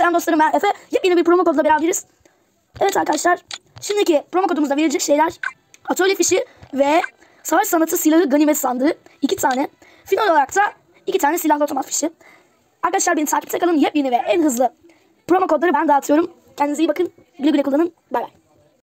selam dostlarım, ben Efe. Yepyeni bir promo kodla beraberiz. Evet arkadaşlar, şimdiki promo kodumuzda verilecek şeyler atölye fişi ve savaş sanatı silahı ganimet sandığı 2 tane. Final olarak da 2 tane silahlı otomat fişi. Arkadaşlar beni takipte kalın, yepyeni ve en hızlı promo kodları ben dağıtıyorum. Kendinize iyi bakın, güle güle kullanın, bay bay.